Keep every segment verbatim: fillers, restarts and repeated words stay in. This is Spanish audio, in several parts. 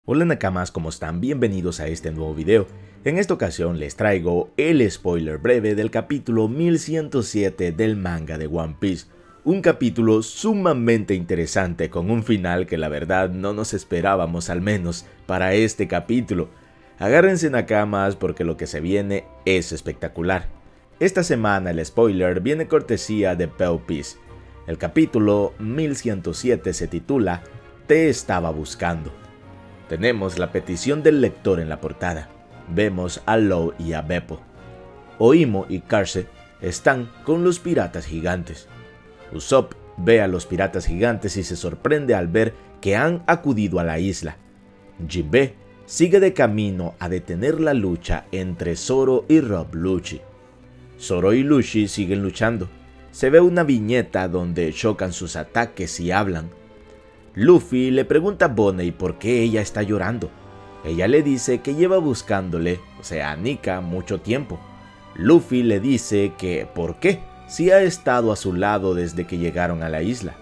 Hola Nakamas, ¿cómo están? Bienvenidos a este nuevo video. En esta ocasión les traigo el spoiler breve del capítulo mil ciento siete del manga de One Piece. Un capítulo sumamente interesante con un final que la verdad no nos esperábamos, al menos para este capítulo. Agárrense Nakamas porque lo que se viene es espectacular. Esta semana el spoiler viene cortesía de Pale Piece. El capítulo mil ciento siete se titula Te estaba buscando. Tenemos la petición del lector en la portada. Vemos a Law y a Beppo. Oimo y Carse están con los piratas gigantes. Usopp ve a los piratas gigantes y se sorprende al ver que han acudido a la isla. Jinbe sigue de camino a detener la lucha entre Zoro y Rob Lucci. Zoro y Lucci siguen luchando. Se ve una viñeta donde chocan sus ataques y hablan. Luffy le pregunta a Bonnie por qué ella está llorando. Ella le dice que lleva buscándole, o sea, a Nika, mucho tiempo. Luffy le dice que ¿por qué? Si ha estado a su lado desde que llegaron a la isla.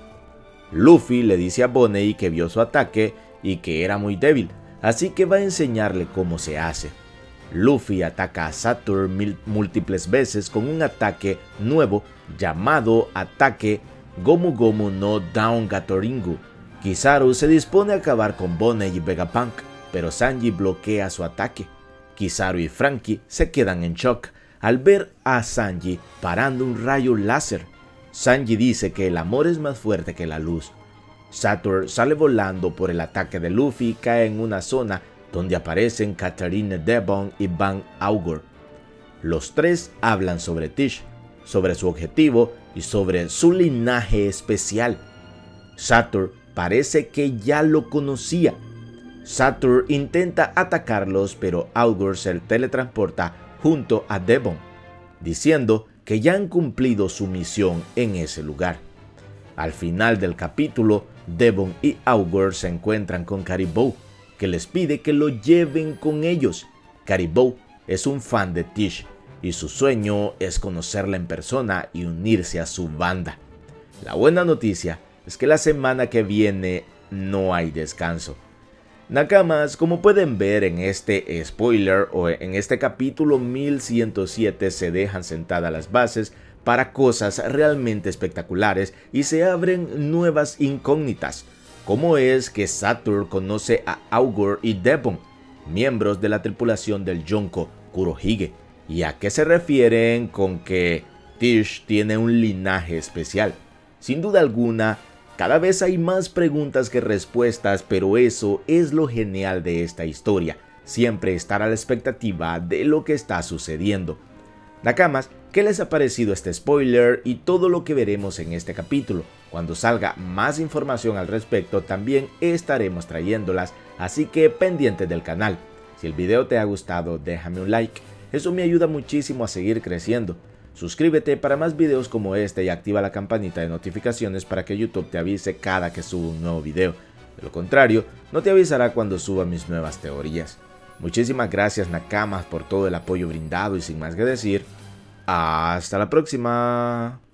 Luffy le dice a Bonnie que vio su ataque y que era muy débil, así que va a enseñarle cómo se hace. Luffy ataca a Saturn múltiples veces con un ataque nuevo llamado Ataque Gomu Gomu no Daongatoringu. Kizaru se dispone a acabar con Bonnie y Vegapunk, pero Sanji bloquea su ataque. Kizaru y Franky se quedan en shock al ver a Sanji parando un rayo láser. Sanji dice que el amor es más fuerte que la luz. Saturn sale volando por el ataque de Luffy y cae en una zona donde aparecen Katarina Devon y Van Augur. Los tres hablan sobre Tish, sobre su objetivo y sobre su linaje especial. Saturn parece que ya lo conocía. Saturn intenta atacarlos, pero Augur se teletransporta junto a Devon, diciendo que ya han cumplido su misión en ese lugar. Al final del capítulo, Devon y Augur se encuentran con Caribou, que les pide que lo lleven con ellos. Caribou es un fan de Tish y su sueño es conocerla en persona y unirse a su banda. La buena noticia es que la semana que viene no hay descanso. Nakamas, como pueden ver en este spoiler o en este capítulo mil ciento siete se dejan sentadas las bases para cosas realmente espectaculares y se abren nuevas incógnitas. ¿Cómo es que Saturn conoce a Augur y Devon, miembros de la tripulación del Yonko Kurohige? ¿Y a qué se refieren con que Tish tiene un linaje especial? Sin duda alguna, cada vez hay más preguntas que respuestas, pero eso es lo genial de esta historia, siempre estar a la expectativa de lo que está sucediendo. Nakamas, ¿qué les ha parecido este spoiler y todo lo que veremos en este capítulo? Cuando salga más información al respecto también estaremos trayéndolas, así que pendiente del canal. Si el video te ha gustado, déjame un like, eso me ayuda muchísimo a seguir creciendo. Suscríbete para más videos como este y activa la campanita de notificaciones para que YouTube te avise cada que suba un nuevo video. De lo contrario, no te avisará cuando suba mis nuevas teorías. Muchísimas gracias Nakamas por todo el apoyo brindado y sin más que decir, hasta la próxima.